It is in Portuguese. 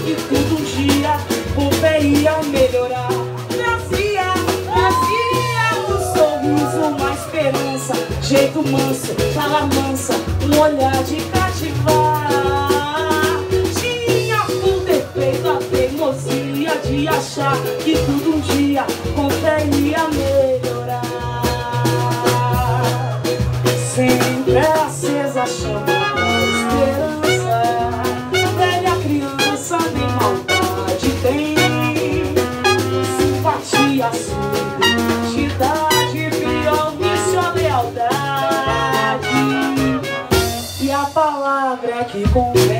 que tudo um dia poderia melhorar. Trazia um sorriso, uma esperança, jeito manso, fala mansa, um olhar de cativar. Tinha por defeito a teimosia de achar que tudo um dia poderia melhorar. Sempre acesa a chama da esperança, velha criança nem maldade tem, simpatia, sua identidade, pior vício a lealdade. E a palavra que convém